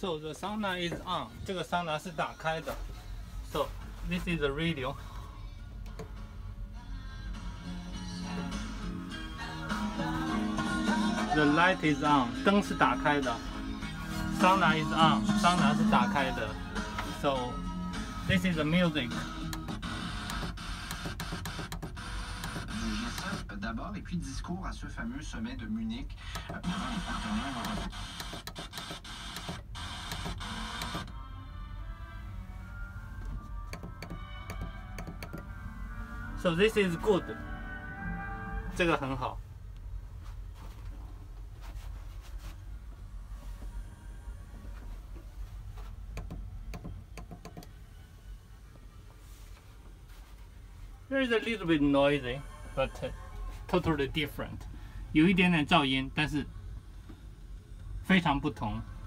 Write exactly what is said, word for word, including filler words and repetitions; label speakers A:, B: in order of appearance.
A: So the sauna is on， 这个桑拿是打开的。So this is the radio. The light is on， 灯是打开的。Sauna is on， 桑拿是打开的。So this is the music.
B: D'abord, et puis discours à ce fameux sommet de Munich devant les partenaires européens.
A: So this is good. 这个很好。There is a little bit noisy, but totally different. 有一点点噪音，但是非常不同。